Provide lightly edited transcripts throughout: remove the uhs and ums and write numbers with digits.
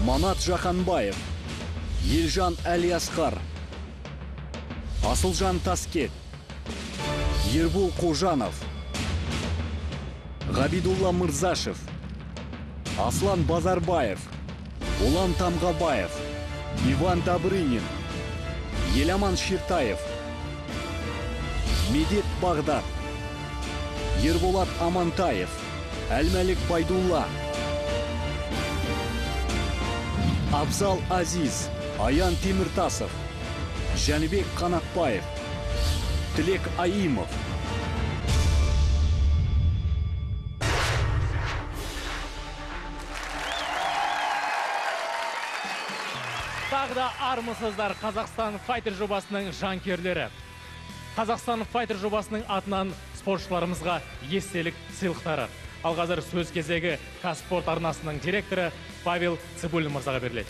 Манат Жаханбаев, Елжан Әлиасқар, Асылжан Таскет, Ербол Қожанов, Ғабидулла Мырзашев, Аслан Базарбаев, Улан Тамғабаев, Иван Добрынин, Еламан Шертаев, Медет Бағдат, Ерболат Амантаев, Әлмәлік Байдулла, Абзал Азиз, Аян Теміртасов, Жәнібек Қанатбаев, Тілек Аимов. Тағда армысыздар Қазақстан Файтер жобасының жанкерлері. Қазақстан Файтер жобасының атынан спортшыларымызға естелік сыйлықтары. Ал қазір сөз кезегі Қазспорт арнасының директоры Павел Цыбулин мырзаға беріледі.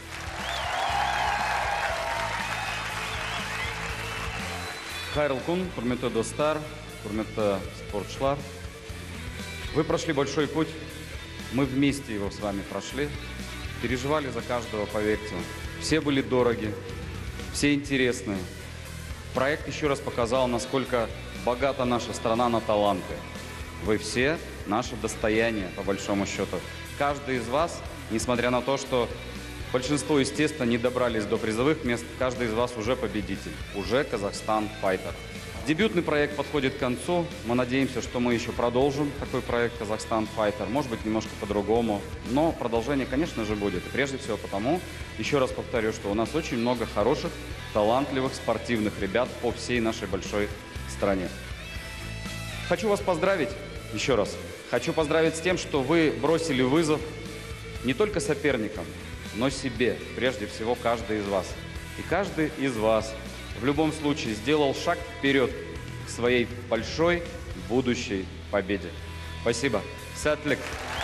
Хайырлы күн, құрметті достар, құрметті спортшылар. Вы прошли большой путь, мы вместе его с вами прошли. Переживали за каждого, поверьте. Все были дороги, все интересные. Проект еще раз показал, насколько богата наша страна на таланты. Вы все наше достояние, по большому счету. Каждый из вас, несмотря на то, что большинство, естественно, не добрались до призовых мест, каждый из вас уже победитель, уже Казахстан Файтер. Дебютный проект подходит к концу. Мы надеемся, что мы еще продолжим такой проект Казахстан Файтер. Может быть, немножко по-другому. Но продолжение, конечно же, будет. И прежде всего потому, еще раз повторю, что у нас очень много хороших, талантливых, спортивных ребят по всей нашей большой стране. Хочу вас поздравить еще раз. Хочу поздравить с тем, что вы бросили вызов не только соперникам, но себе, прежде всего, каждый из вас. И каждый из вас в любом случае сделал шаг вперед к своей большой будущей победе. Спасибо. Сәттілік.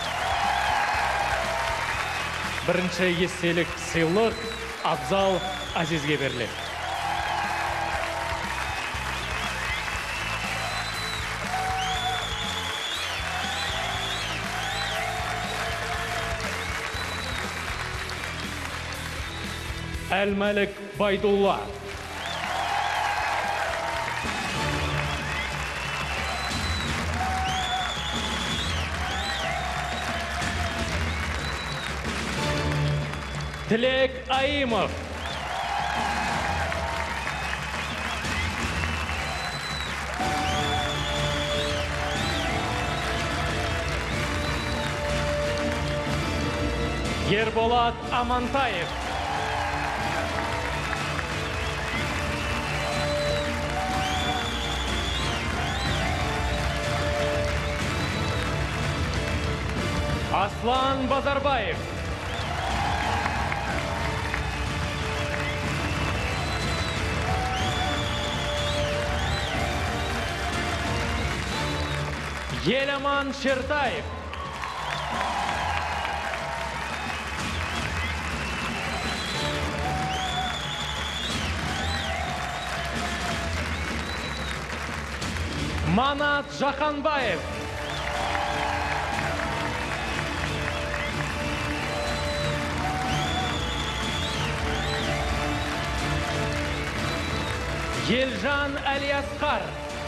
Бірінші естелік сыйлық Абзал Азизге беріледі. Әлмәлік Байдулла. Тілек Аимов. Ерболат Амантаев. Аслан Базарбаев. Еламан Шертаев. Манат Жаханбаев. Елжан Әлиасқар.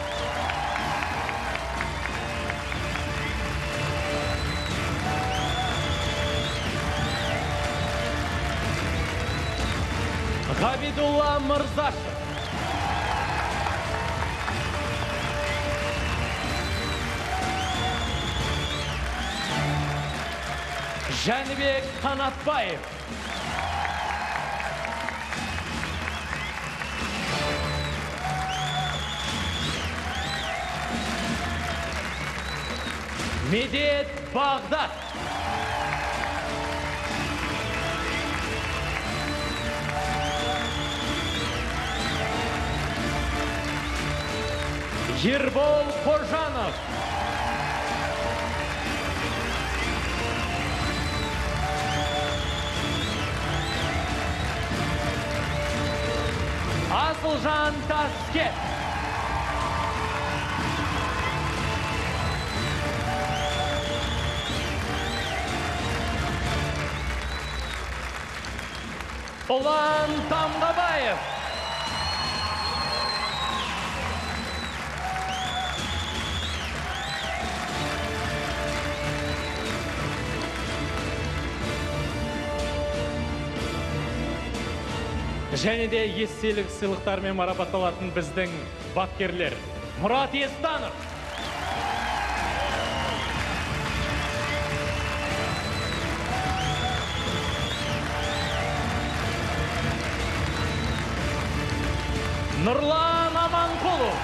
Ғабидулла Мырзашев. Жәнібек Қанатбаев. Медет Бағдат. Ербол Қожанов. Асылжан Таскет. Ұлан Тамғабаев. Және де естелік сыйлықтармен марапатталатын біздің бапкерлер. Мұрат Естанов. Нұрлан Аманқұлов.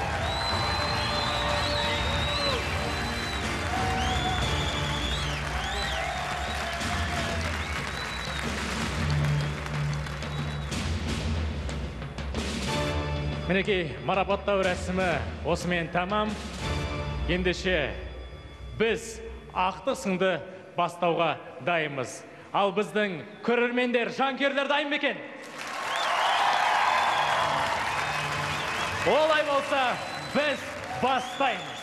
Мінекей, марапаттау рәсімі осымен тамам. Ендеше біз ақтық сынды бастауға дайынбыз. Ал біздің көрермендер, жанкүйерлер дайын ма екен? Олай болса, біз бастаймыз.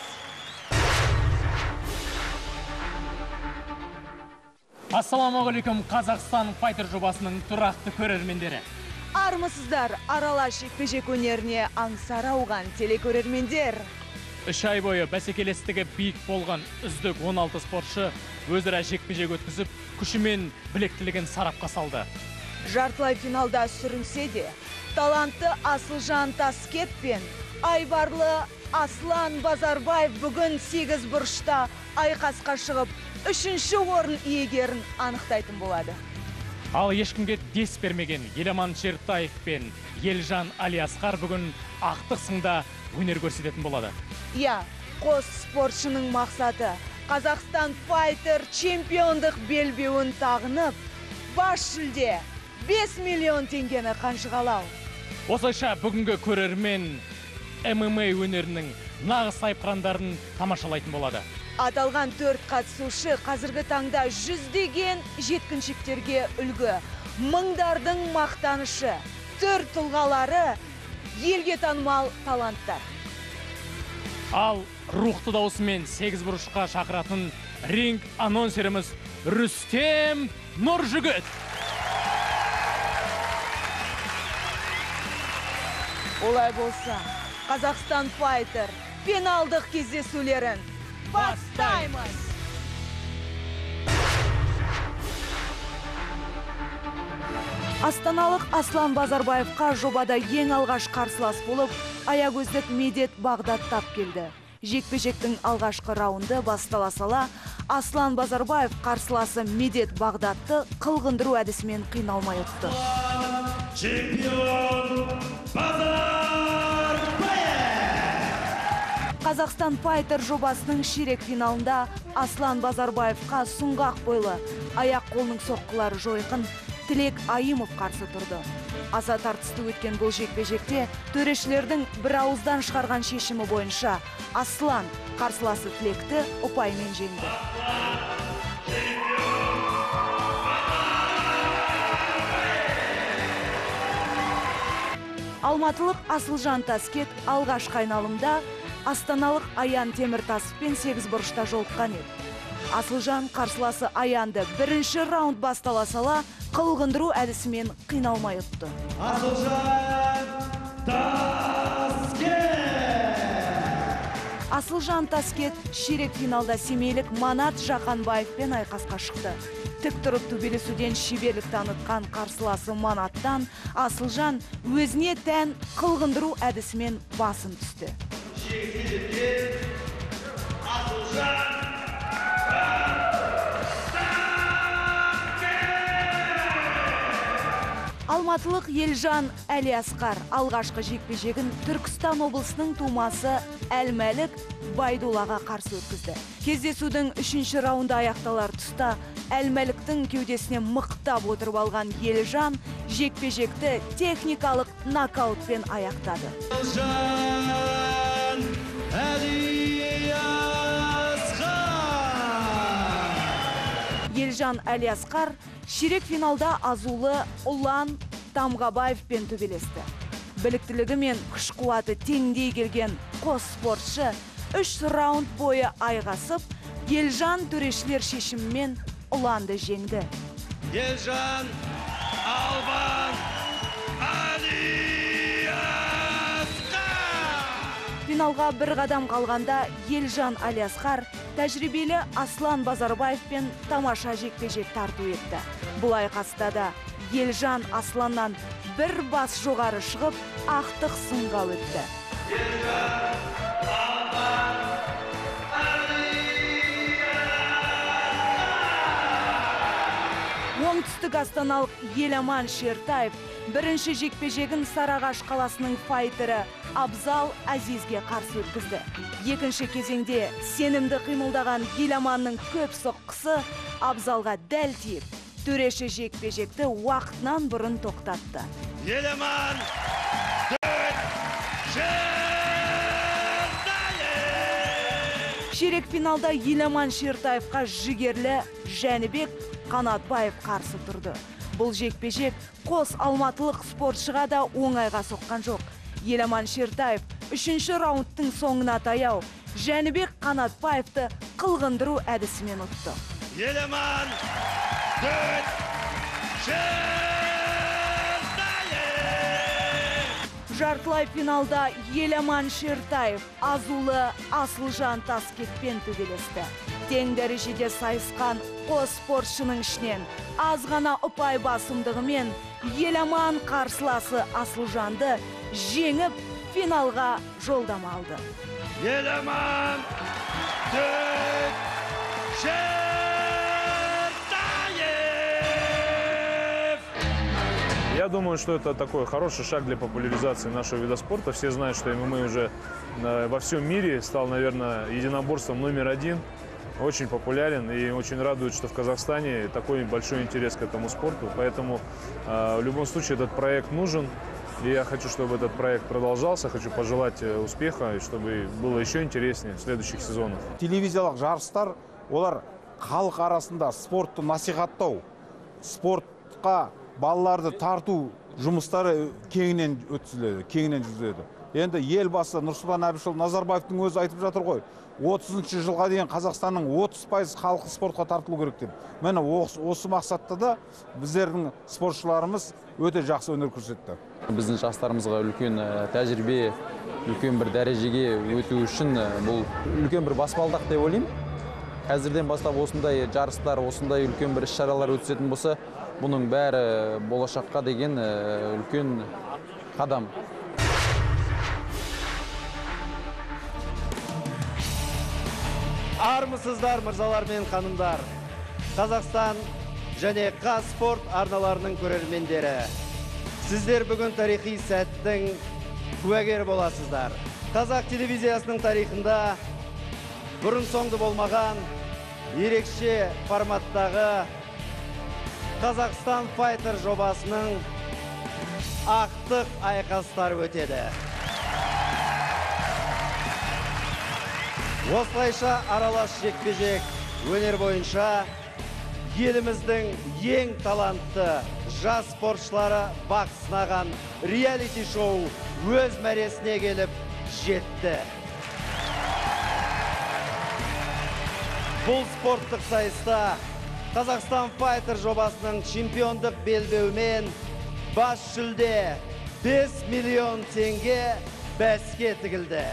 Ассаламағалейкум, Қазақстан Файтер жобасының тұрақты көрермендері. Армысыздар, аралас жекпе-жек өнеріне аңсар ауған телекөрермендер. 3 ай бойы бәсекелестігі биік болған үздік 16 спортшы өзара жекпе-жек өткізіп, күші мен біліктілігін сарапқа салды. Жартылай финалда сүрінсе де, талантты Асылжан Таскет пен айбарлы Аслан Базарбаев бүгін 8 бұрышта айқасқа шығып, 3-ші орын иегерін анықтайтын болады. Ал ешкімге дес бермеген Еламан Шертаев пен Елжан Алиасқар бүгін ақтық сында өнер көрсететін болады. Қос спортшының мақсаты Қазақстан Файтер чемпиондық белбеуін тағынып, бас жүлде 5 миллион теңгені қанжығалау. Осылайша бүгінгі көрермен ММА өнерінің нағыз сайыпқырандарын тамашалайтын болады. Аталған 4 қатысушы қазіргі таңда жүздеген жеткіншектерге үлгі, мыңдардың мақтанышы, төр тұлғалары, елге танымал таланттар. Ал рухты даусымен 8 бұрышқа шақыратын ринг анонсеріміз Рүстем Нұржігіт. Олай болса, Қазақстан Файтер финалдық кездесулерін бастаймыз! Астаналық Аслан Базарбаевқа жобада ең алғаш қарсылас болып, аягөздік Медет Бағдат тап келді. Жекпе-жектің алғашқы раунды бастала сала, Аслан Базарбаев қарсыласы Медет Бағдатты қылғындыру әдісімен қиналмай ұтты. Чемпион Базарбаев! Қазақстан Файтер жобасының ширек финалында Аслан Базарбаевқа сұңғақ бойлы, аяқ қолының соққылары жойқын Тілек Аимов қарсы тұрды. Аса тартысты өткен бұл жекпе-жекте төрешілердің бір ауыздан шығарған шешімі бойынша Аслан қарсыласы Тілекті ұпаймен жеңді. Алматылық Асылжан Таскет алғашқы айналымда астаналық Аян Теміртасовпен 8 бұрышта жолыққан еді. Асылжан қарсыласы Аянды бірінші раунд бастала сала қылғындыру әдісімен қиналмай ұтты. Асылжан Таскет! Асылжан Таскет ширек финалда семейлік Манат Жақанбаевпен айқасқа шықты. Тік тұрып төбелесуден шеберлік танытқан қарсыласы Манаттан Асылжан өзіне тән қылғындыру әдісімен басым түсті. Алматылық Елжан Алиасқар алғашқы жекпе-жегін Түркістан облысының тумасы Әлмәлік Байдуллаға қарсы өткізді. Кездесудің 3-ші раунды аяқталар тұста Әлмәліктің кеудесіне мықтап отырып алған Елжан жекпе-жекті техникалық нокаутпен аяқтады. Елжан Алиасқар! Елжан Алиасқар ширек финалда азулы Ұлан Тамғабаевпен төбелесті. Біліктілігі мен күш-қуаты теңдей келген қос спортшы 3 раунд бойы айғасып, Елжан төрешілер шешімімен Ұланды жеңді. Елжан Албан Алиасқар. Финалға бір қадам қалғанда Елжан Алиасқар тәжірибелі Аслан Базарбаевпен тамаша жекпе-жек тарту етті. Бұл айқаста да Елжан Асланнан бір бас жоғары шығып, ақтық сынға өтті. Оңтүстік астаналық Еламан Шертаев бірінші жекпе-жегін Сарыағаш қаласының файтері Абзал Азизге қарсы өткізді. Екінші кезеңде сенімді қимылдаған Еламанның көп соққысы Абзалға дәл тиіп, төреші жекпе-жекті уақытынан бұрын тоқтатты. Еламан Шертаев. Ширек финалда Еламан Шертаевқа жігерлі Жәнібек Қанатбаев қарсы тұрды. Бұл жекпе-жек қос алматылық спортшыға да оңайға соққан жоқ. Еламан Шертаев үшінші раундтың соңына таяу Жәнібек Қанатбаевты қылғындыру әдісімен ұтты. Еламан Шертаев. Жартылай финалда Еламан Шертаев азулы Асылжан Таскетпен төбелесті. Тең дәрежеде сайысқан қос спортшының ішінен аз ғана ұпай басымдығымен Еламан қарсыласы Асылжанды жеңіп финалға жолдама алды. Еламан Шертаев. Я думаю, что это такой хороший шаг для популяризации нашего вида спорта. Все знают, что ММА уже во всем мире стал, наверное, единоборством номер один. Очень популярен и очень радует, что в Казахстане такой большой интерес к этому спорту. Поэтому в любом случае этот проект нужен. И я хочу, чтобы этот проект продолжался. Хочу пожелать успеха и чтобы было еще интереснее в следующих сезонах. Телевизиялық жарыстар, олар халық арасында спортты насихаттау, спортқа балаларды тарту жұмыстары кеңінен өткізіледі, кеңінен жүргізіледі. Енді елбасы Нұрсұлтан Әбішұлы Назарбаевтың өзі айтып жатыр ғой, 30 жылға дейін Қазақстанның 30% халқы спортқа тартылу керек деп. Міне осы мақсатта да біздердің спортшыларымыз өте жақсы өнер көрсетті. Біздің жастарымызға үлкен тәжірибе, үлкен бір дәрежеге өту үшін бұл үлкен бір баспалдақ деп ойлаймын. Қазірден бастап осындай жарыстар, осындай үлкен бір іс-шаралар өтсетін болса, бұның бәрі болашаққа деген үлкен қадам. Армысыздар, мырзалар мен ханымдар. Қазақстан және Қазспорт арналарының көрермендері. Сіздер бүгін тарихи сәттің куәгері боласыздар. Қазақ телевизиясының тарихында бұрын соңды болмаған ерекше форматтағы Қазақстан Fighter жобасының ақтық айқастары өтеді. Осылайша аралас жекпе-жек өнер бойынша еліміздің ең талантты жас спортшылары бақ сынаған реалити-шоу өз мәресіне келіп жетті. Бұл спорттық сайыста Қазақстан Fighter жобасының чемпиондық белбеуімен бас жүлде 5 миллион теңге бәске тігілді.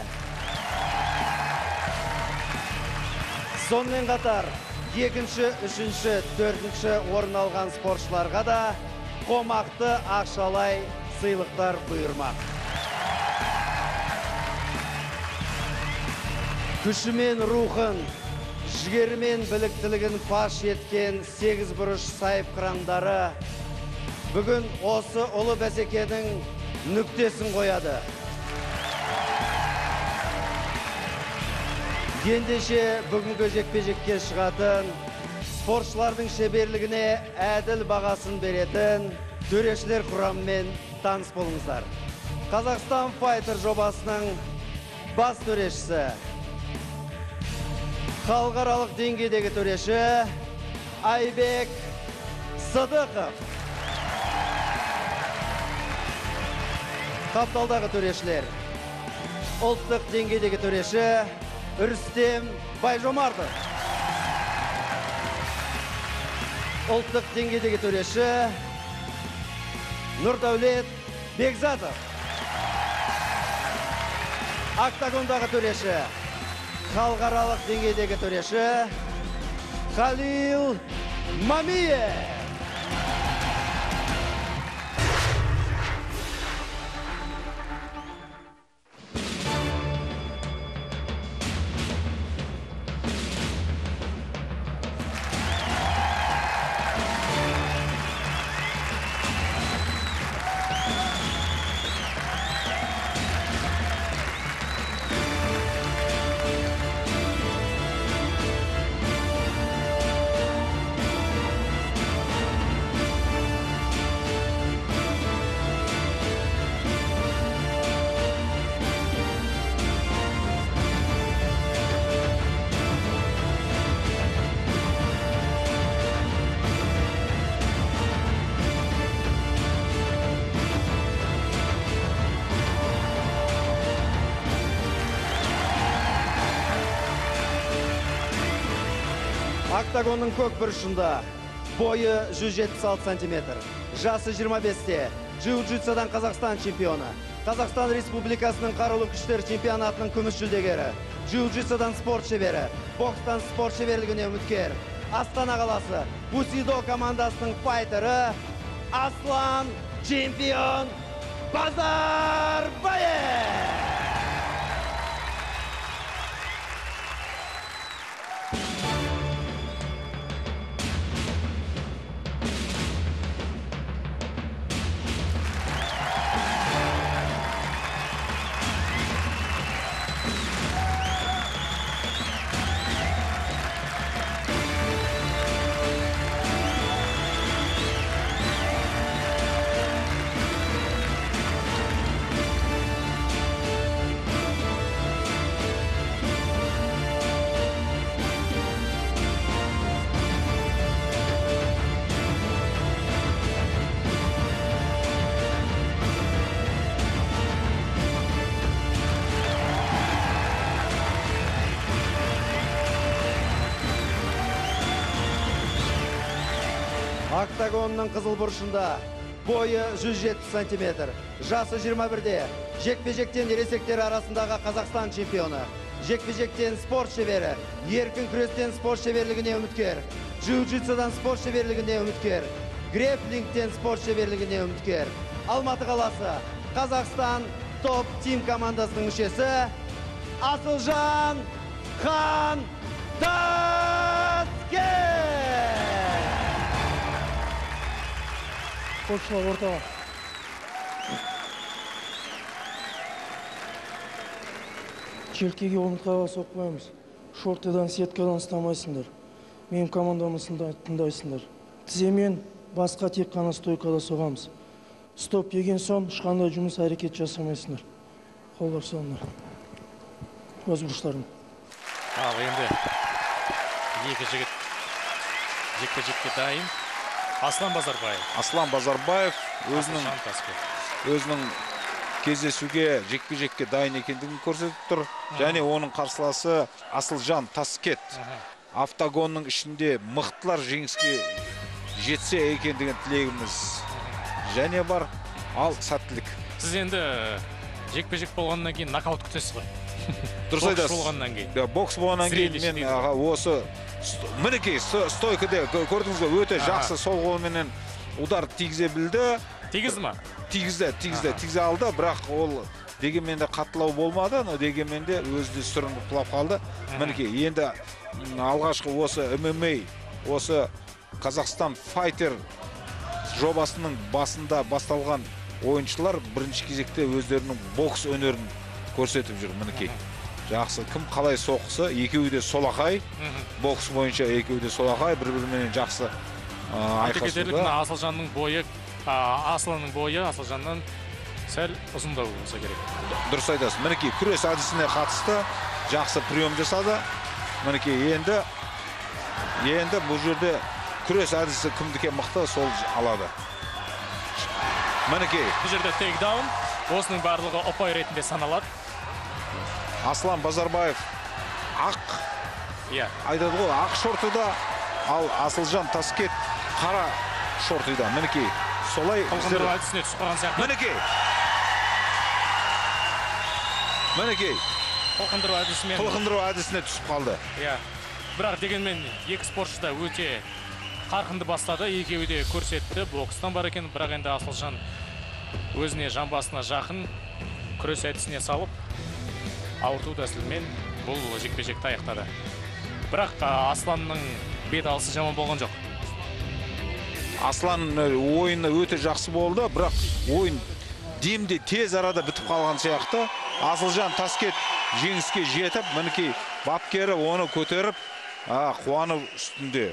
Сонымен қатар, екінші, үшінші, төртінші орын алған спортшыларға да қомақты ақшалай сыйлықтар бұйырмақ. Күшімен рухын, жігерімен біліктілігін паш еткен 8 бұрыш сайып қырандары бүгін осы ұлы бәсекенің нүктесін қояды. Ендеше бүгінгі жекпе-жекке шығатын, спортшылардың шеберлігіне әділ бағасын беретін төрешілер құрамымен таныс болыңыздар. Қазақстан Fighter жобасының бас төрешісі, халықаралық деңгейдегі төреші Айбек Сыдықов. Қапталдағы төрешілер, ұлттық деңгейдегі төреші Рүстем Байжомартов. Ұлттық деңгейдегі төреші Нұрдәулет Бекзатов. Октагондағы төреші, халықаралық деңгейдегі төреші Халил Мамиев. Октагонның көк бұрышында бойы 176 сантиметр, жасы 25-те, джиу-джитсадан Қазақстан чемпионы, Қазақстан Республикасының қарулы күштер чемпионатының күміс жүлдегері, джиу-джитсадан спорт шебері, бокстан спорт шеберлігіне үміткер, Астана қаласы Бусидо командасының файтері Аслан чемпион Базарбаев. Октагонның қызыл бұрышында бойы 170 сантиметр, жасы 21-де, жекпе-жектен ересектер арасындағы Қазақстан чемпионы, жекпе-жектен спорт шебері, еркін күрестен спорт шеберлігіне үміткер, джиу-джитсадан спорт шеберлігіне үміткер, грэпплингтен спорт шеберлігіне үміткер. Алматы қаласы Қазақстан топ тим командасының мүшесі Асылжан Хан Таскет. Спортшылар ортаға. Желкеге омыртқаға соқпаймыз. Шортыдан, сеткадан ұстамайсыңдар. Менің командамысында тыңдайсыңдар. Тіземен басқа тек қана стойкада соғамыз. Стоп еген соң ешқандай жұмыс әрекет жасамайсыңдар. Қолдар соңдар. Өз бұрыштарын. Ал енді екі жігіт жекпе-жекке дайын. Аслан Базарбаев. Аслан Базарбаев өзінің кездесуге жекпе-жекке дайын екендігін көрсетіп тұр. Және оның қарсыласы Асылжан Таскет. Октагонның ішінде мықтылар жеңіске жетсе екендігін тілегіміз және бар. Ал сәттілік. Сіз енді жекпе-жек болғаннан кейін нокаут күтесіз ғой. Дұрыс айтасыз. Бокс болғаннан кейін. Бокс болғаннан кейін мен осы мінекей стойкада көрдіңіз ғой, өте жақсы сол қолменен удар тигізе білді. Тигізді ма? Тигізе алды, бірақ ол дегенменде қаттылау болмады, но дегенменде өзі сүрініп құлап қалды. Мінекей енді алғашқы осы ММА, осы Қазақстан файтер жобасының басында басталған ойыншылар бірінші кезекте өздерінің бокс өнерін көрсетіп жүр. Мінекей жақсы, кім қалай соқысы, екеуі де солақай, бокс бойынша екеуі де солақай, бір-бірімен жақсы айқасуда. Асылжанның бойы, Асланның бойы Асылжаннан сәл ұзындау болса керек. Дұрыс айтасыз. Мінекей күрес әдісіне қатысты жақсы прием жасады. Мінекей енді бұл жерде күрес әдісі кімдіке мықты, сол алады. Мінекей. Бұл жерде тейкдаун, осының барлығы ұпай ретінде саналады. Аслан Базарбаев айтады ғой, ақ шортыда, ал Асылжан Таскет қара шортыда. Мінекей солай қылқындыру әдісіне түсіп қалған сияқты. Мінекей. Қылқындыру әдісіне түсіп қалды. Иә. Бірақ дегенмен екі спортшы да өте қарқынды бастады. Екеуі де көрсетті. Бокстан бар екен, бірақ енді Асылжан өзіне жамбасына жақын күрес әдісіне салып, ауырту тәсілмен бұл жекпе-жекті аяқтады. Бірақ Асланның бет алысы жаман болған жоқ. Аслан ойыны өте жақсы болды, бірақ ойын демде тез арада бітіп қалған сияқты. Асылжан Таскет жеңіске жетіп, мінекей бапкері оны көтеріп, қуанып үстінде.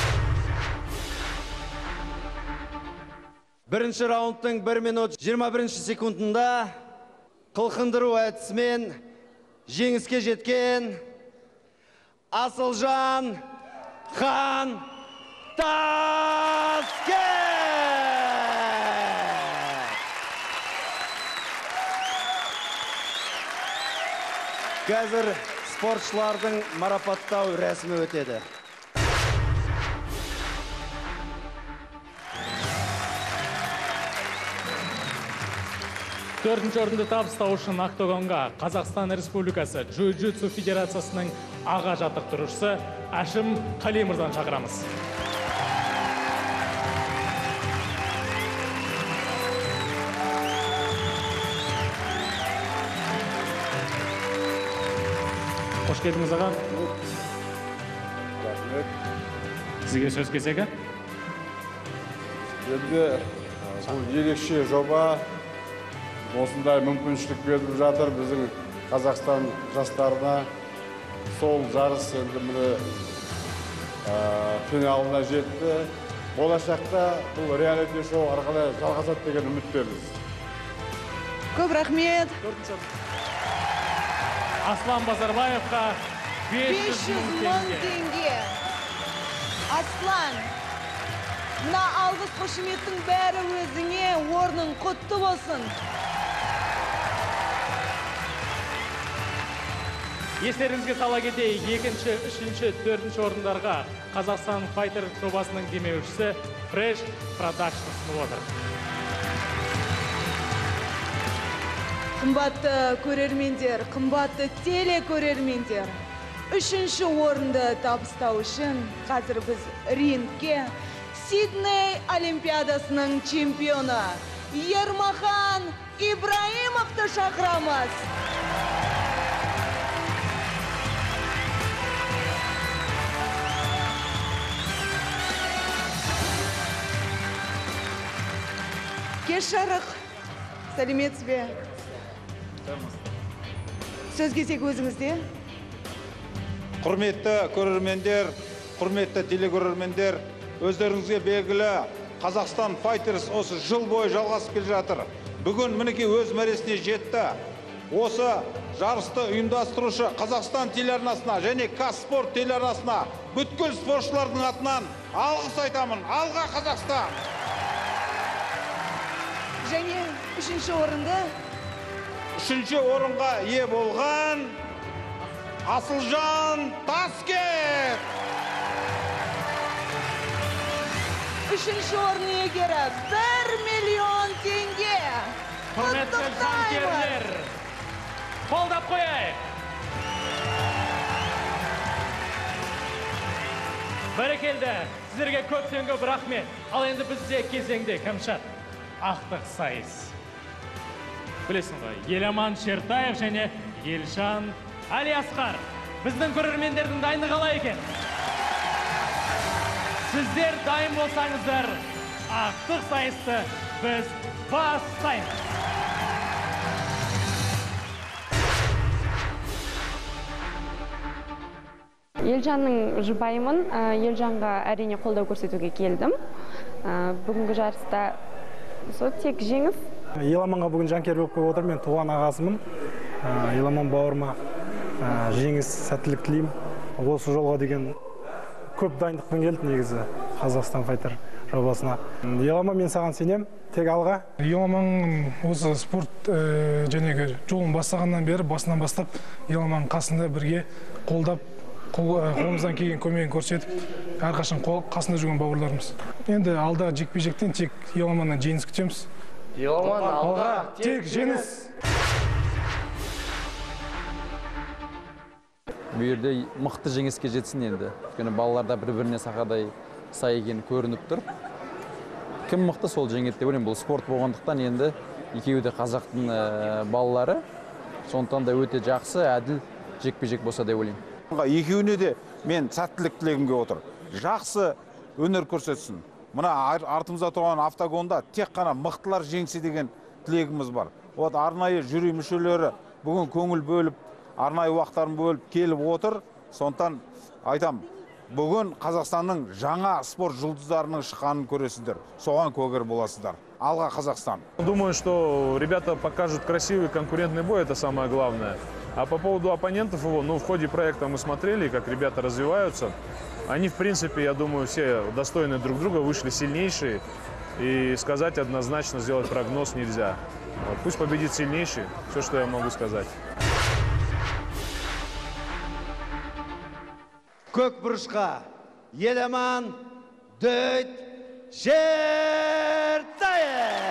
Бірінші раундтың 1 минут 21 секундында қылқындыру әдісімен жеңіске жеткен Асылжан Хан Таскет! Қазір спортшылардың марапаттау рәсімі өтеді. Төртінші орынды табыстау үшін октагонға Қазақстан Республикасы Джиу-джитсу федерациясының аға жаттықтырушысы Әшім Қали мырзаны шақырамыз. Қош келдіңіз аға. Сізге сөз кезегі? Енді бұл ерекше жоба, осындай мүмкіншілік беріп жатыр біздің Қазақстан жастарына. Сол жарыс енді міне финалына жетті. Болашақта бұл реалити шоу арқылы жалғасады деген үміттеміз. Көп рахмет. Аслан Базарбаевқа 500 мың теңге. Аслан, мына алғыс қошеметтің бәрі өзіңе, орның құтты болсын. Естеріңізге сала кетейік, 2-ші, 3-ші, 4-ші орындарға Қазақстан Fighter жобасының демеушісі Fresh Production ұсынып отыр. Қымбатты көрермендер, қымбатты телекөрермендер, 3-ші орынды табыстау үшін қазір біз рингке Сидней Олимпиадасының чемпионы Ермахан Ибраимовты шақырамыз. Кеш жарық, сәлеметсіз бе? Сөз кезегі өзіңізде. Құрметті көрермендер, құрметті телекөрермендер, өздеріңізге белгілі Қазақстан Fighters осы жыл бойы жалғасып келе жатыр. Бүгін мінекей өз мәресіне жетті. Осы жарысты ұйымдастырушы Қазақстан телеарнасына және Қазспорт телеарнасына бүткіл спортшылардың атынан алғыс айтамын. Алға Қазақстан! Және 3-ші орынды? 3-ші орынға ие болған Асылжан Таскет! 3-ші орын иегері 1 миллион теңге. Құрметті жанкүйерлер, қолдап қояйық. Бәрекелді, сіздерге көптен көп рахмет. Ал енді бізде кезеңде кімшат? Ақтық сайыс. Білесің ғой, Еламан Шертаев және Елшан Алиасқар. Біздің көрермендердің дайындығы қалай екен? Сіздер дайын болсаңыздар, ақтық сайысты біз бастаймыз. Елжанның жұбайымын. Елжанға әрине қолдау көрсетуге келдім. Бүгінгі жарыста тек жеңіс. Еламанға бүгін жанкер болып отыр, мен туған ағасымын. Еламан бауырыма жеңіс, сәттілік тілеймін. Осы жолға деген көп дайындықпен келді негізі Қазақстан Fighter жобасына. Еламан, мен саған сенем, тек алға. Еламан осы спорт жолын бастағаннан бері, басынан бастап Еламан қасында бірге қолдап қолымыздан келген көмегін көрсетіп, әрқашан қасында жүрген бауырларымыз. Енді алда жекпе-жектен тек Еламаннан жеңіс күтеміз. Еламан алға тек жеңіс. Бұл жерде мықты жеңіске жетсін енді. Өйткені балаларда бір-біріне сақадай сай екені көрініп тұр. Кім мықты сол жеңеді деп ойлаймын. Бұл спорт болғандықтан енді екеуі де қазақтың балалары. Сондықтан да өте жақсы, әділ жекпе-жек болса деп ойлаймын. Екеуіне де мен сәттілік тілегімге отыр. Жақсы өнер көрсетсін. Мына артымызда тұрған автогонда тек қана мықтылар жеңсе деген тілегіміз бар. Вот арнайы жюри мүшелері бүгін көңіл бөліп, арнайы уақыттарын бөліп келіп отыр. Сондықтан айтам, бүгін Қазақстанның жаңа спорт жұлдыздарының шыққанын көресіздер. Соған көгер боласыздар. Алға Қазақстан. Думаю, что ребята покажут красивый конкурентный бой, это самое главное. А по поводу оппонентов его, в ходе проекта мы смотрели, как ребята развиваются. Они, в принципе, я думаю, все достойны друг друга, вышли сильнейшие. И сказать однозначно, сделать прогноз нельзя. Вот, пусть победит сильнейший, все, что я могу сказать. Көк бұрышқа Еламан дөйт Жертайы!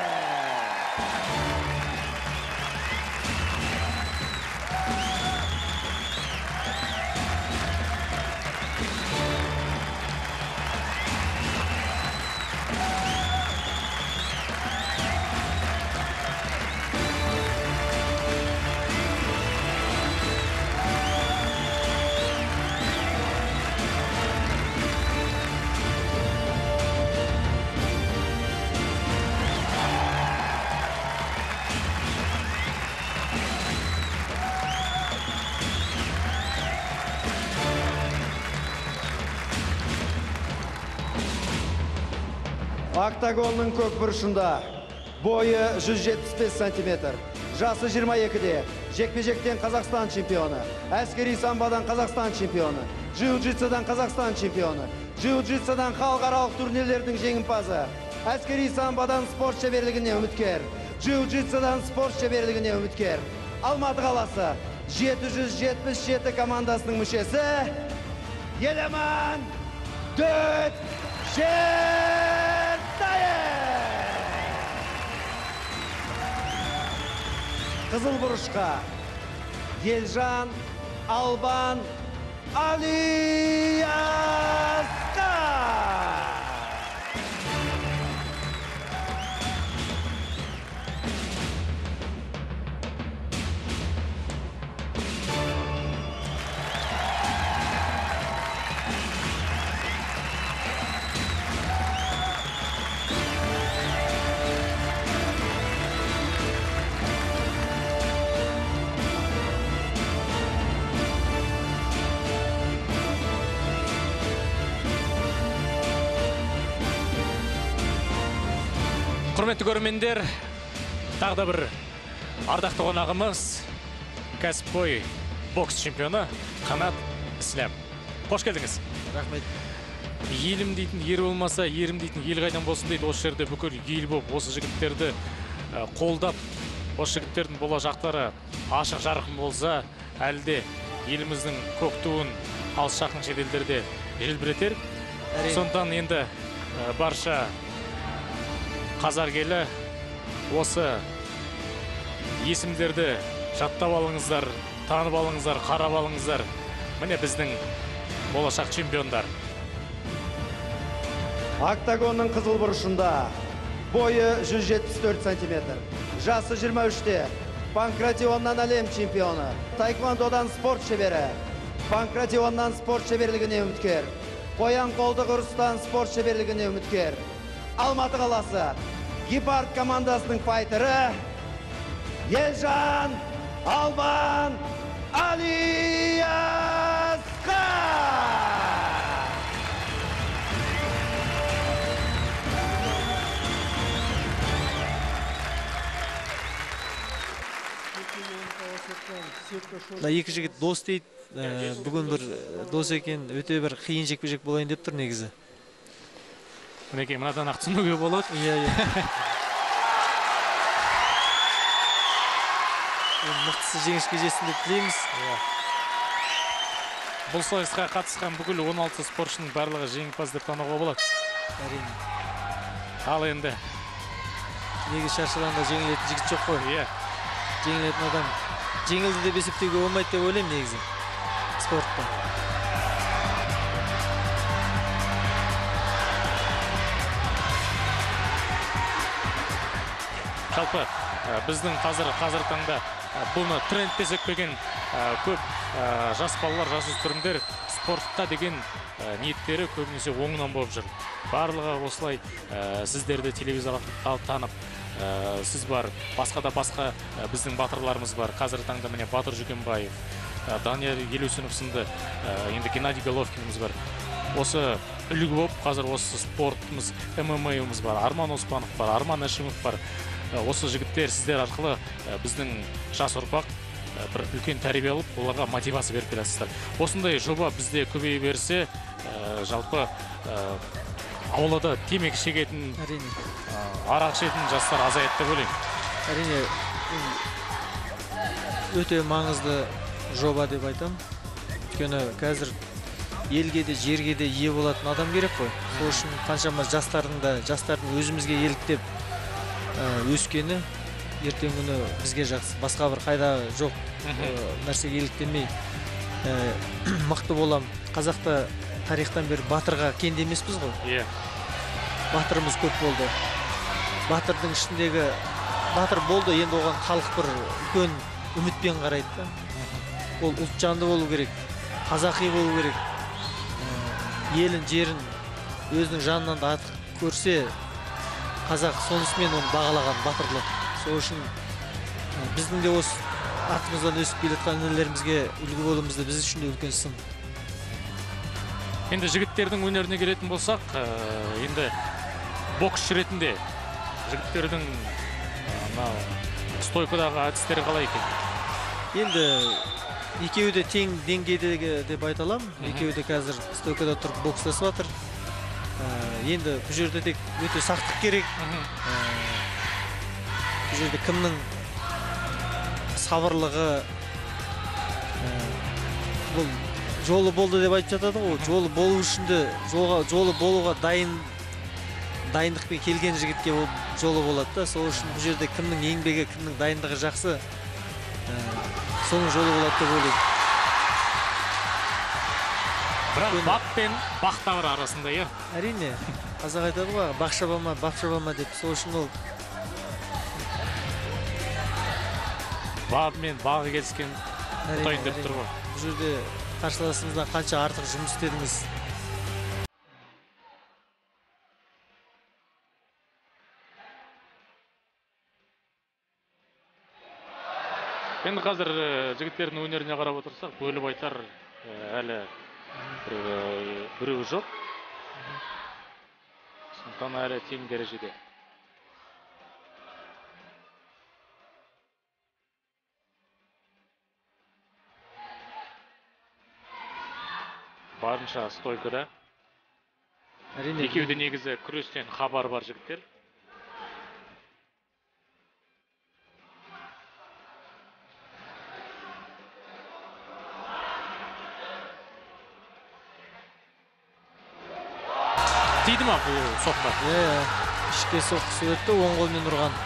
Октагонның көк бұрышында бойы 175 сантиметр, жасы 22-де, жекпе-жектен Қазақстан чемпионы, әскери самбодан Қазақстан чемпионы, джиу-джитсудан Қазақстан чемпионы, джиу-джитсудан халықаралық турнирлердің жеңімпазы, әскери самбодан спорт шеберлігіне үміткер, джиу-джитсудан спорт шеберлігіне үміткер. Алматы қаласы 777 командасының мүшесі Еламан дөйт Қызыл бұрышқа Елжан Албан Алиясқа. Құрметті көрермендер, тағы да бір ардақты қонағымыз, кәсіпқой бокс чемпионы Қанат Ислам. Қош келдіңіз. Рахмет. Елім дейтін ер болмаса, ерім дейтін ел қайдан болсын дейді. Осы жерде бүкіл ел болып, осы жігіттерді қолдап, осы жігіттердің болашақтары ашық жарқын болса, әлде еліміздің көк туын алыс жақын шетелдерде желбіретер. Сондықтан енді барша қазақ елі осы есімдерді жаттап алыңыздар, танып алыңыздар, қарап алыңыздар. Міне біздің болашақ чемпиондар. Октагонның қызыл бұрышында бойы 174 сантиметр, жасы 23-те, панкратионнан әлем чемпионы, таэквондодан спорт шебері, панкратионнан спорт шеберлігіне үміткер, қоян қолдық ұрыстан спорт шеберлігіне үміткер. Алматы қаласы Гепард командасының файтері Елжан Албан Алиясқа. Екі жігіт дос дейді. Бүгін бір дос екен, өте бір қиын жекпе-жек болайын деп тұр негізі. Мінекей, мынадан ақ түсінуге болады. Мықтысы жеңіске жетсін деп тілейміз. Бұл сайысқа қатысқан бүкіл 16 спортшының барлығы жеңімпаз деп тануға болады. Әрине. Ал енді Неге шаршаланда жеңілетін жігіт жоқ қой. Иә. Жеңілетін адам жеңілді деп есептеуге болмайды деп ойлаймын негізі. Спортта. Жалпы біздің қазір таңда бұны тренд десек деген көп жас балалар, жасөспірімдер спортқа деген ниеттері көбінесе оңынан болып жүр. Барлығы осылай сіздерді телевизорға танып, сіз бар, басқа біздің батырларымыз бар. Қазір таңда міне Батыр Жүкембаев, Данияр Елеусінов сынды, енді Геннадий Головкиніміз бар. Осы үлгі болып, қазір осы спортымыз, ММА-ымыз бар, Арман Оспанов бар, Арман Әшімов бар. Осы жігіттер сіздер арқылы біздің жас ұрпақ бір үлкен тәрбие алып, оларға мотивация беріп келесіздер. Осындай жоба бізде көбейе берсе, жалпы аулада темекі шегетін, арақ ішетін жастар азаяды деп ойлаймын. Әрине, өте маңызды жоба деп айтам. Өйткені қазір елге де жерге де ие болатын адам керек қой. Сол үшін қаншама жастардың өзімізге еліктеп өскені ертең күні бізге жақсы. Басқа бір қайда жоқ нәрсеге еліктемей мықты болам. Қазақта тарихтан бері батырға кенде емеспіз ғой. Иә. Батырымыз көп болды. Батырдың ішіндегі батыр болды, енді оған халық бір үлкен үмітпен қарайды. Ол ұлтжанды болу керек, қазақи болу керек. Елін, жерін өзінің жанынан да артық көрсе, қазақ сонысымен оны бағалаған батырлық. Сол үшін біздің де осы артымыздан өсіп келетқан інілерімізге үлгі болуымызды біз үшін де үлкен сын. Енді жігіттердің өнеріне келетін болсақ, енді боксшы ретінде жігіттердің стойкадағы әдістері қалай екен? Енді екеуі де тең деңгейдегі деп айта аламын. Екеуі де қазір стойкада тұрып бокстасып жатыр. Енді бұл жерде тек өте сақтық керек. Бұл жерде кімнің сабырлығы, бұл жолы болды деп айтып жатады ғой. Жолы болу үшін де жолы болуға дайындықпен келген жігітке жолы болады да. Сол үшін бұл жерде кімнің еңбегі, кімнің дайындығы жақсы, соның жолы болады деп ойлаймын. Бірақ бап пен бақта бар арасында, иә? Әрине, қазақ айтады ғой, бақ шабама, бап шабама деп. Сол үшін ол бап мен бағы келіскен ұтайын деп тұр ғой. Бұл жерде қарсыласымыздан қанша артық жұмыс істедіңіз. Енді қазір жігіттердің өнеріне қарап отырсақ, бөліп айтар әлі біреуі жоқ. Сондықтан әлі тең дәрежеде. Барынша стойкада. Екеуі де негізі күрестен хабар бар жігіттер. Тиді ма бұл соққа? Ішке соққысы өтті, оң қолмен ұрған.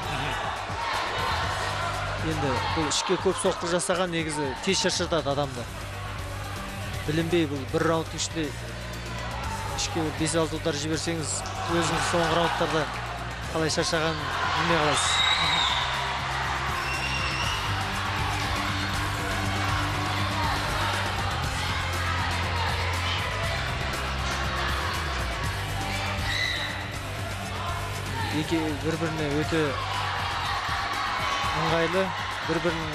Енді бұл ішке көп соққы жасаған негізі тез шаршатады адамды. Білінбей бұл бір раундтың ішінде ішке 5-6 ұтар жіберсеңіз, өзіңіз соңғы раундтарда қалай шаршаған білмей қаласыз. Бір-біріне өте ыңғайлы, бір-бірінің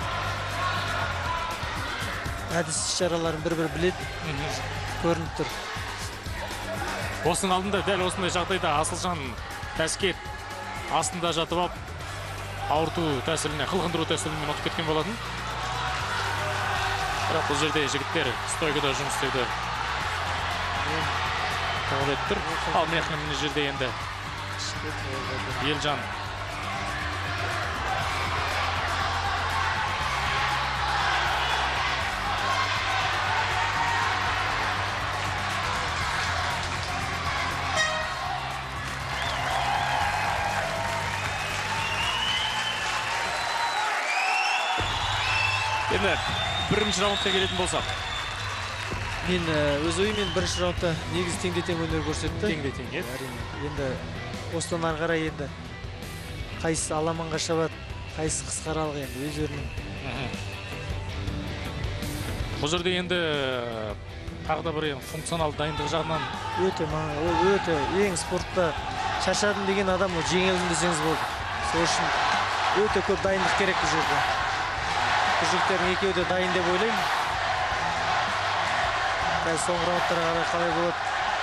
әдіс шараларын бір-бір біледі, көрініп тұр. Осының алдында дәл осындай жағдайда Асылжан Тәскет астында жатып алып, ауырту тәсіліне, қылғындыру тәсілімен ұтып кеткен болатын. Бірақ бұл жерде жігіттер стойкада жұмыс істеуді талап етіп тұр. Ал мына жерде енді Елжан Енді бірінші раундқа келетін болсақ. Мен өз ойымен бірінші раундта негізі теңде-тең өнер көрсетті. Теңде-тең, еді. Енді осыдан ары қарай енді қайсысы аламанға шабады, қайсысы қысқаралық енді өздерінің. Бұл жерде енді тағы да бір функционал дайындық жағынан Ол өте ең спортта шаршадым деген адам ол жеңілдім десеңіз болды. Сол үшін өте көп дайындық керек бұл жерде. Бұл жігіттердің екеуі де дайын деп ойлаймын. Қазір соңғы раундтарға қарай қалай болады?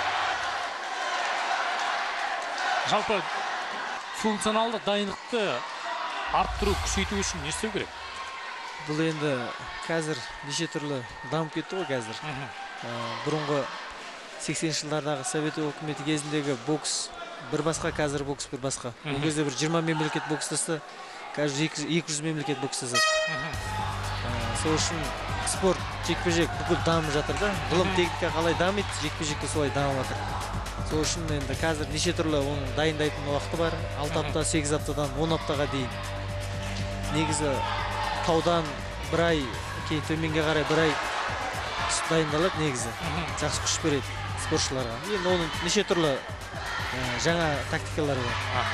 Жалпы функционалдық дайындықты арттыру, күшейту үшін не істеу керек? Бұл енді қазір неше түрлі дамып кетті ғой қазір. Бұрынғы 80 жылдардағы Совет өкіметі кезіндегі бокс бір басқа, қазір бокс бір басқа. Бұл кезде бір 20 мемлекет бокстаса, қазір 200 мемлекет бокстаса. Сол үшін спорт, жекпе-жек бүкіл дамып жатыр да. Ғылым техника қалай дамиды, жекпе-жекте солай дамып жатыр. Сол үшін енді қазір неше түрлі оның дайындайтын уақыты бар. 6 апта, 8 аптадан 10 аптаға дейін. Негізі таудан бір ай, кейін төменге қарай бір ай дайындалады негізі. Жақсы күш береді спортшыларға. Енді оның неше түрлі жаңа тактикалары бар.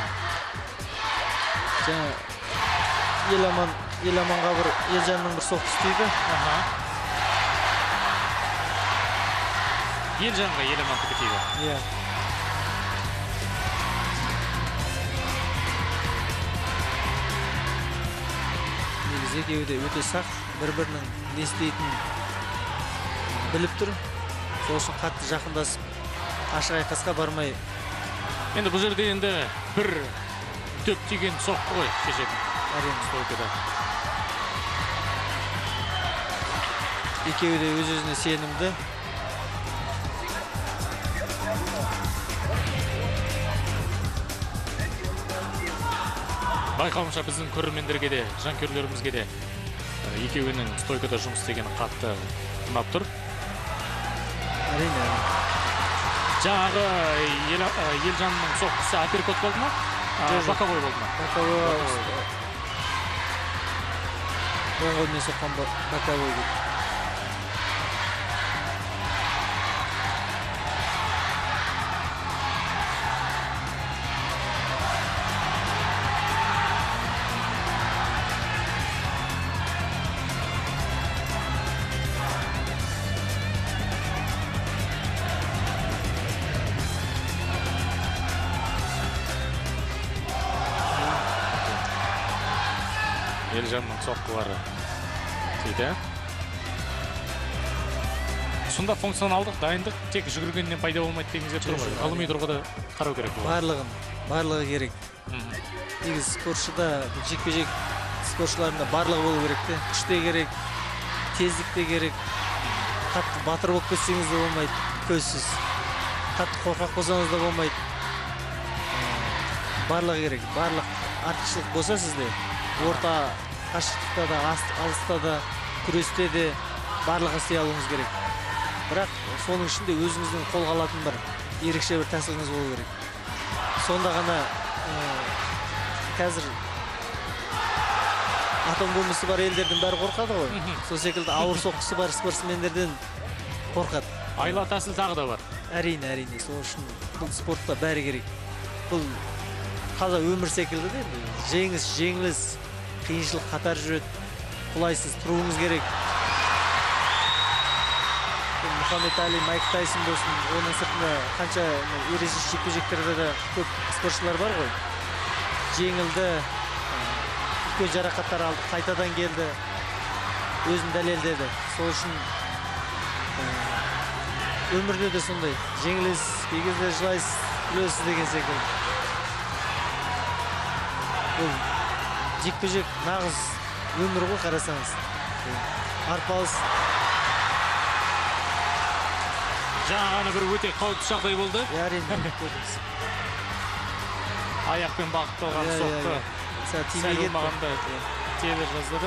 Жаңа Еламанға бір Елжанның бір соққысы тиді. Елжанға Еламан тиді. Иә. Негізі екеуі де өте сақ, бір-бірінің не істейтінін біліп тұр. Сол үшін қатты жақындасып, ашық айқасқа бармай. Енді бұл жерде енді бір дөп тиген соққы ғой шешетін. Әрине. Стойкада. Екеуі де өз-өзіне сенімді. Байқауымша біздің көрермендерге де, жанкүйерлерімізге де екеуінің стойкада жұмыс істегені қатты ұнап тұр. Әрине. Жаңағы Елжанның соққысы апперкот болды ма? Боковой болды ма? Боковой. Оң қолмен соққан боковой дейді. Елжанның соққылары дейді. Сонда функционалдық дайындық тек жүгіргеннен пайда болмайды дегеніңіздер тұр ғой. Ғылыми тұрғыда қарау керек болады. Барлығы керек. Негізі спортшыда, жекпе-жек спортшыларында барлығы болу керек те. Күш те керек, тездік те керек. Қатты батыр болып кетсеңіз де болмайды, көзсіз. Қатты қорқақ болсаңыз да болмайды. Барлығы керек. Барлық артықшылық болса сізде, орта қашықтықта да, алыста да, күресте де барлығын істей алуыңыз керек. Бірақ соның ішінде өзіңіздің қолға алатын бір ерекше бір тәсіліңіз болу керек. Сонда ғана қазір атом бомбасы бар елдердің бәрі қорқады ғой. Сол секілді ауыр соққысы бар спортсмендерден қорқады. Айла тәсіл тағы да бар. Әрине. Сол үшін бұл спортта бәрі керек. Бұл таза өмір секілді де, жеңіс, жеңіліс, қиыншылық қатар жүреді. Құлайсыз тұруыңыз керек. Мұхаммед Али, Майк Тайсон болсын, оның сыртында қанша ересіз жекпе-жектерде де көп спортшылар бар ғой. Жеңілді, үлкен жарақаттар алды, қайтадан келді, өзін дәлелдеді. Сол үшін өмірде де сондай. Жеңіліс, кей кезде жылайсыз, күлесіз деген секілді. Бұл жекпе-жек нағыз өмір ғой, қарасаңыз. Арпалыс. Жаңағаны бір өте қауіпті жағдай болды. Әрине. Аяқпен бағытталған соққы. Сәл болмағанда телер жаздырды.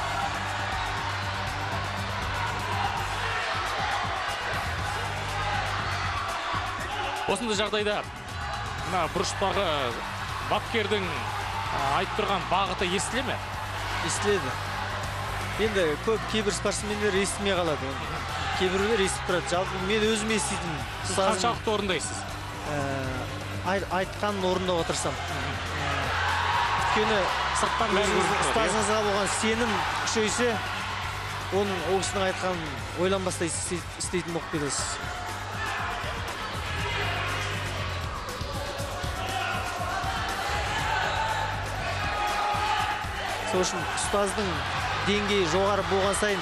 Осындай жағдайда бұрыштағы бапкердің айтып тұрған бағыты естіле ме? Естіледі. Енді көп кейбір спортсмендер естімей қалады. Кейбіреулер естіп тұрады. Жалпы мен өзім еститін. Қаншалықты орындайсыз? Айтқанын орындауға тырысам. Өйткені сырттан ұстазыңызға болған сенім күшейсе, оның ол кісінің айтқанын ойланбастай істейтін болып келесіз. Сол үшін ұстаздың деңгейі жоғары болған сайын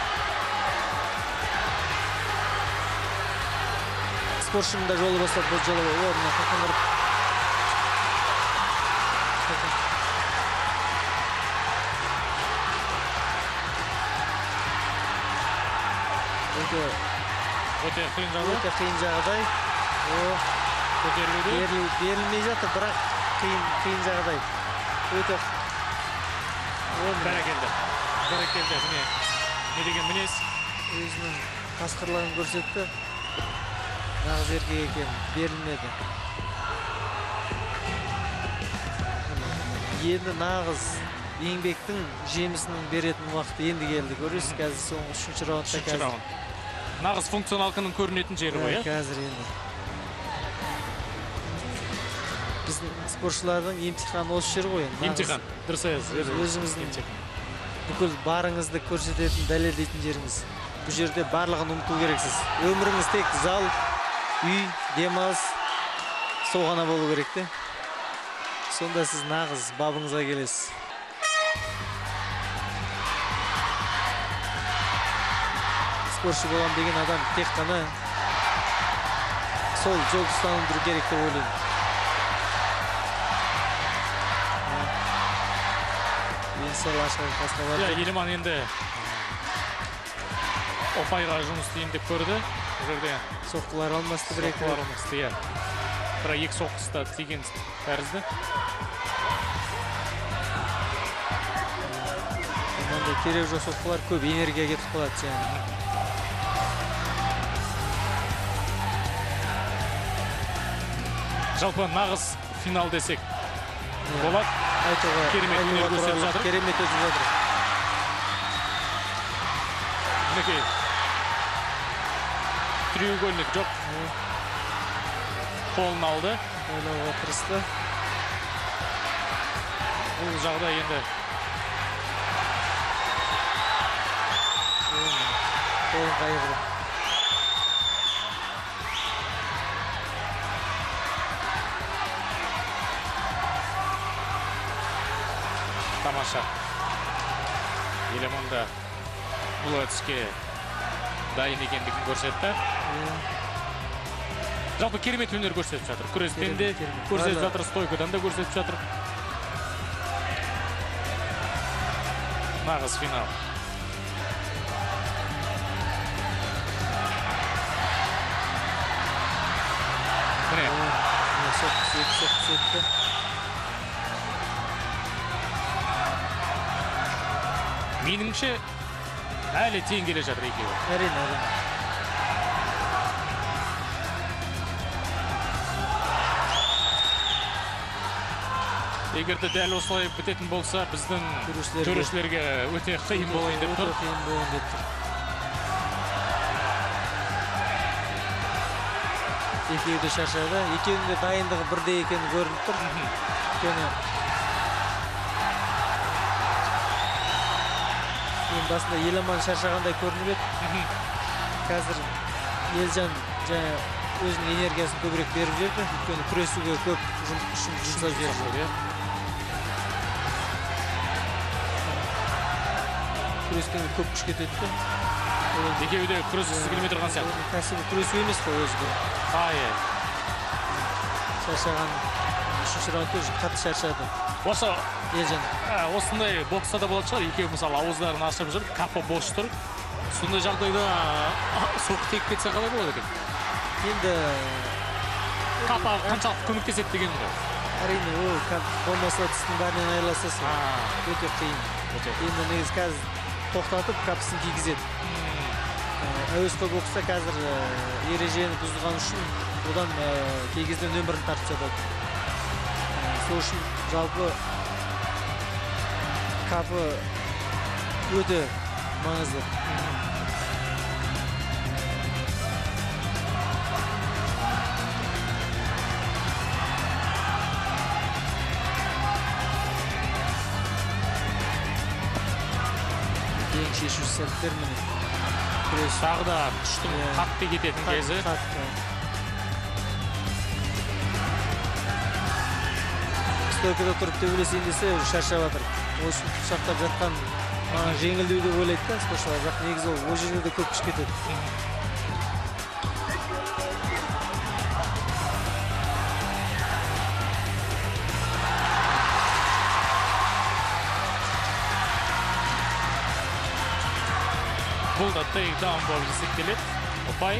спортшының да жолы бастап бұл жолы орнына қақындырып өте қиын жағдай. Берілмей жатыр, бірақ қиын жағдай. Өте бәрекелді. Не деген мінез? Өзінің қасқырлығын көрсетті. Нағыз еркек екен, берілмеді. Енді нағыз еңбектің жемісінің беретін уақыты енді келді. Көресіз, қазір соңғы 3-ші раундта қазір. Нағыз функционалкының көрінетін жері ғой, қазір енді. Біздің спортшылардың емтиханы осы жер ғой. Емтихан, дұрыс айтасыз. Өзіңіздің бүкіл барыңызды көрсететін, дәлелдейтін жеріңіз. Бұл жерде барлығын ұмыту керексіз. Өміріңіз тек зал, үй, демалыс, сол ғана болу керек те. Сонда сіз нағыз бабыңызға келесіз. Спортшы болам деген адам тек қана сол жол ұстанып керек деп ойлаймын. Елеман енді опайға жұмыс дейін деп көрді. Соққылар алмасты бір-екі. Бірақ екі соққысы да тиген тәрізді. Онда керек жоқ соққылар көп энергия кетіп қалады. Жалпы нағыз финал десек болады. Керемет өнер көрсетіп жатыр. Керемет өтіп жатыр. Мінекей. Треугольник жоқ. Қолын алды. Ойлауға тырысты. Бұл жағдай енді. Қолын қайырды. Тамаша. Елеман да бұл әдіске дайын екендігін көрсетті. Жалпы керемет өнер көрсетіп жатыр. Күрестен де көрсетіп жатыр, стойкадан да көрсетіп жатыр. Нағыз финал. Міне. Соқты. Меніңше әлі тең келе жатыр екеуі. Әрине. Егерде дәл осылай бітетін болса, біздің төрешілерге өте қиын болайын деп тұр. Екеуі де шаршады. Екеуінің де дайындығы бірдей екені көрініп тұр. Басында Елеман шаршағандай көрініп еді. Қазір Елжан өзінің энергиясын көбірек беріп жерді. Өйткені күресуге көп жұмсап жіберді. Күрескенге көп күш кетеді. Екеуі де күрескісі келмей тұрған сияқты. Кәсіби күресу емес қой өзі бір. Шаршаған 3-ші раундта қатты шаршады. Осы Елжан. Осындай бокста да болады шығар. Екеуі мысалы ауыздарын ашып жүр, капы бос тұр. Сондай жағдайда соққы тек кетсе қалай болады екен? Енді капа қаншалық көмектеседі деген ғой. Әрине, ол болмаса тістің бәрінен айырыласың. Өте қиын. Енді негізі қазір тоқтатып капысын кигізеді. Әуесқой бокста қазір ережені бұзған үшін одан кигізден нөмірін тартып жатады. Сол үшін жалпы капы өте маңызды. Ең шешуші сәттер міне. Тағы да күштің қатты кететін кезі. Стойкада тұрып төбелесейін десе шаршап жатыр. Осы шақтап жатқан маған жеңілдеу деп ойлайды да спортшылар, бірақ негізі ол жерде де көп күш кетеді. Бұл да тейкдаун болып есептеледі. Ұпай.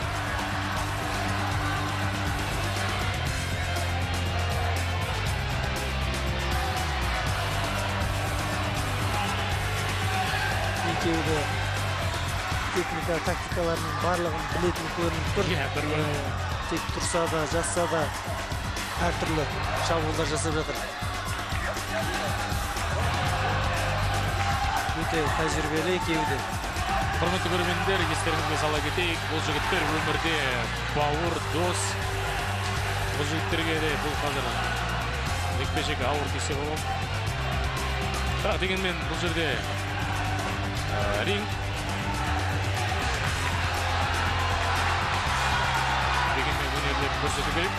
Екеуі техника, тактикаларының барлығын білетін көрініп тұр. Тек тұрса да, жасса да әртүрлі шабуылдар жасап жатыр. Өте тәжірибелі екеуі де. Құрметті көрермендер, естеріңізге сала кетейік, бұл жігіттер өмірде бауыр, дос. Бұл жігіттерге де бұл қазір жекпе-жек ауыр десе болады. Бірақ дегенмен бұл жерде ринг дегенмен өнерлерін көрсету керек.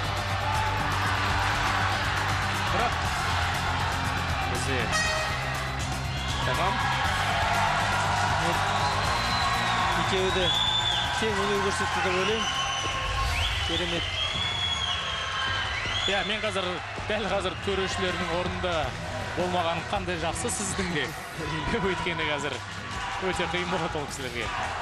Бірақ бізде тамам. Екеуі де тең өнер көрсетті деп ойлаймын. Керемет. Мен дәл қазір төрешілердің орнында болмаған қандай жақсы сіздің де. Өйткені қазір өте қиын болады ол кісілерге.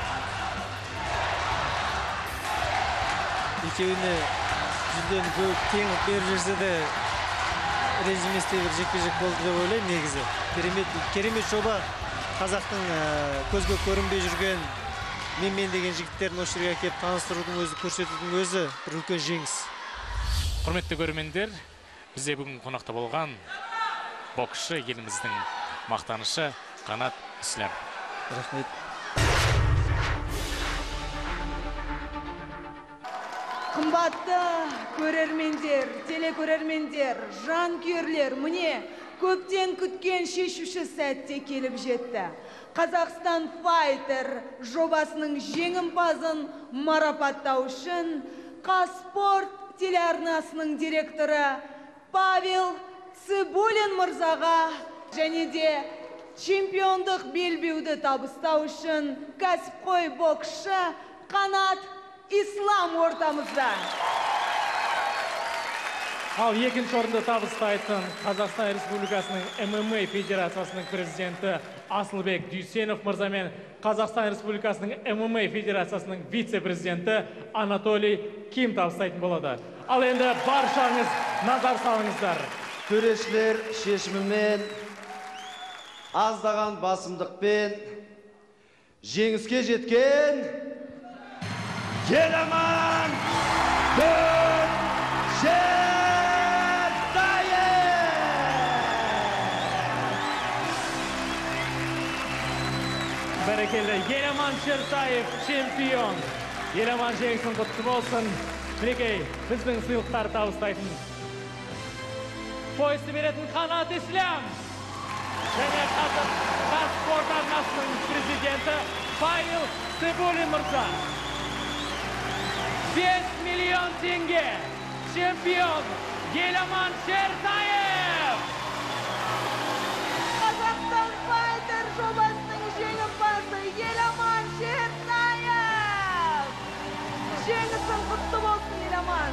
Екеуіне жүлдені теңіп беріп жүрсе де ренжіместей бір жекпе-жек болды деп ойлаймын негізі. Керемет жоба. Қазақтың көзге көрінбей жүрген мен деген жігіттерін осы жерге әкеліп таныстырудың өзі, көрсетудің өзі бір үлкен жеңіс. Құрметті көрермендер, бізде бүгін қонақта болған боксшы, еліміздің мақтанышы Қанат Ислам. Рахмет. Қымбатты көрермендер, телекөрермендер, жанкүйерлер, міне көптен күткен шешуші сәтте келіп жетті. Қазақстан Файтер жобасының жеңімпазын марапаттау үшін Қазспорт телеарнасының директоры Павел Цыбулин мырзаға және де чемпиондық белбеуді табыстау үшін кәсіпқой боксшы Қанат Ислам ортамызда. Ал екінші орынды табыстайтын Қазақстан Республикасының ММА Федерациясының президенті Асылбек Дүйсенов мырза мен Қазақстан Республикасының ММА Федерациясының вице-президенті Анатолий Ким табыстайтын болады. Ал енді баршаңыз назар салыңыздар. Төрешілер шешімімен аздаған басымдықпен жеңіске жеткен Еламан Бәрекелді, Еламан Шертаев чемпион. Еламан жеңісің құтты болсын. Мінекей, біздің сыйлықтар табыстайтын поезды беретін Қанат Ислам. Және Қазспорт арнасының президенті Павел Цыбулин мырза. 5 миллион теңге чемпион Еламан Шертаев. Қазақстан Файтер жобасының жеңімпазы Еламан Шертаев. Жеңісің құтты болсын, Еламан.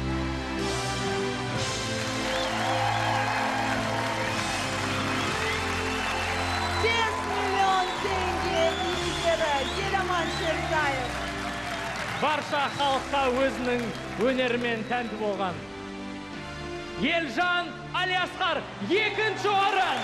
Еламан Шертаев. Барша халыққа өзінің өнерімен тәнті болған Елжан Алиасқар екінші орын.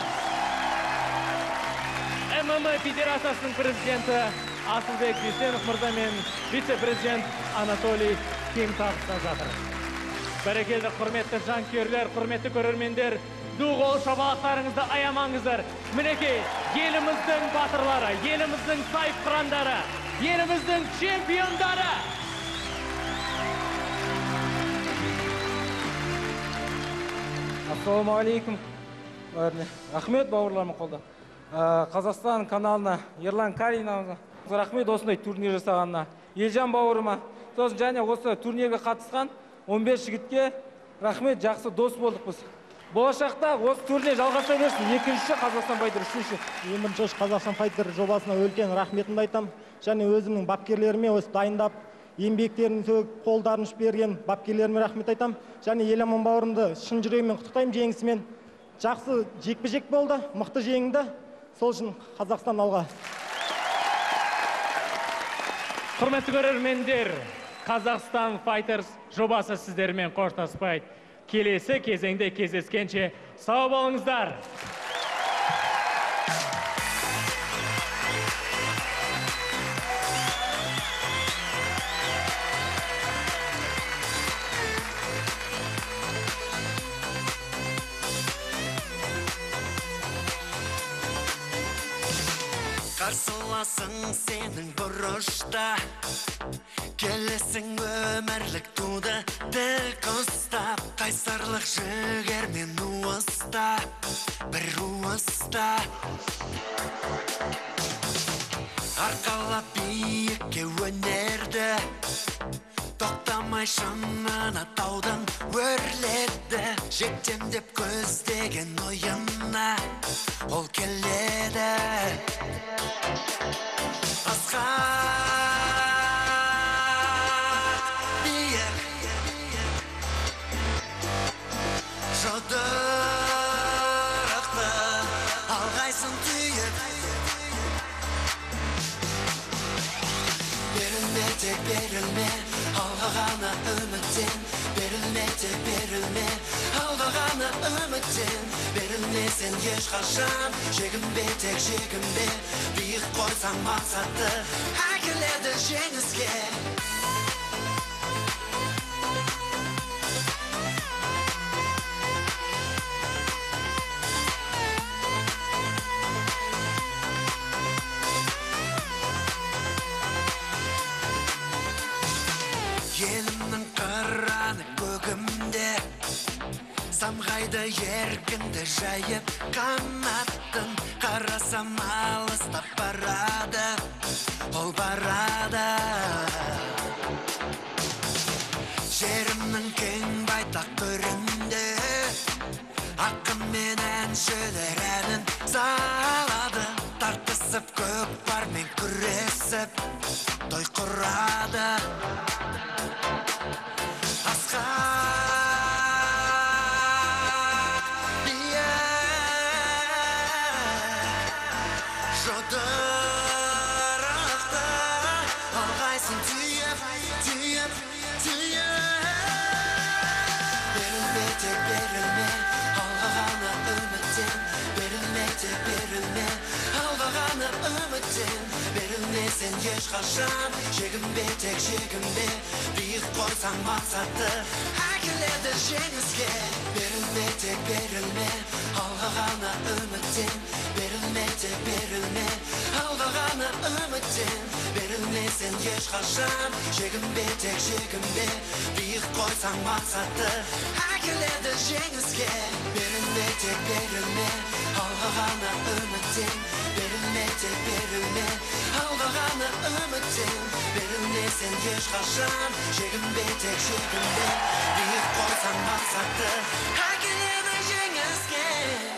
ММА Федерациясының президенті Асылбек Дүйсенов мырза мен вице-президент Анатолий Ким табыстап жатыр. Бәрекелді құрметті жанкүйерлер, құрметті көрермендер, ду қол шапалақтарыңызды аямаңыздар. Мінекей, еліміздің батырлары, еліміздің сайып қырандары, еліміздің чемпиондары. Ассалаумағалейкум. Рахмет бауырларым қолда. Қазақстан каналына Ерлан Каринауға рахмет осындай турнир жасағанына. Елжан бауырыма, сосын және осы турнирге қатысқан 15 жігітке рахмет, жақсы дос болдық біз. Болашақта осы турнир жалғаса берсін. Екінші Қазақстан Файтер, үшінші. Ең бірінші Қазақстан Файтер жобасына үлкен рахметімді айтам. Және өзімнің бапкерлеріме осы дайындап, еңбектерін қолдарын берген бапкерлеріме рахмет айтам. Және Еламан бауырымды шын жүрегіммен құттықтаймын жеңісімен. Жақсы жекпе-жек болды, мықты жеңді. Сол үшін Қазақстан алға. Құрметті көрермендер, Қазақстан Файтерс жобасы сіздермен қоштаспайды. Келесі кезеңде кездескенше сау болыңыздар. Қарсыласың сенің бұрышта, келесің өмірлік туды тік ұстап, қайсарлық жігермен уыста, бір уыста. Арқалап биікке өнерді, тоқтамай шыңына таудың өрледі. Жеттем деп көздеген ойына ол келеді. Асқақ биік жұдырықты алғайсың түйіп, берілме тек берілме, алға ғана үміттен. Берілме тек берілме, алға ғана үміттен. Берілме сен ешқашан, жегінбе тек жегінбе. Биік қойсаң мақсатты, әкеледі жеңіске. Елімнің қыраны көгімде, самғайды еркінді жайып қанаттың. Қарасам алыстап барады, ол барады. Жерімнің кең байтақ көрінде, ақын мен әншілер әнін салады. Тартысып көкпармен күресіп, той құрады. Асқақ биік жұдырықты алғайсың түйіп, түйіп, түйіп. Берілме тек берілме, алға ғана үміттен. Берілме тек берілме, алға ғана үміттен. Берілме сен ешқашан, жегінбе тек жегінбе. Биік қойсаң мақсатты, әкеледі жеңіске. Берілме тек берілме, алға ғана үміттен. Берілме тек берілме, алға ғана үміттен. Берілме сен ешқашан, жегінбе тек жегінбе. Биік қойсаң мақсатты, әкеледі жеңіске. Берілме тек берілме, алға ғана үміттен. Берілме тек берілме, алға ғана үміттен. Берілме сен ешқашан, жегінбе тек жегінбе. Биік қойсаң мақсатты, әкеледі жеңіске.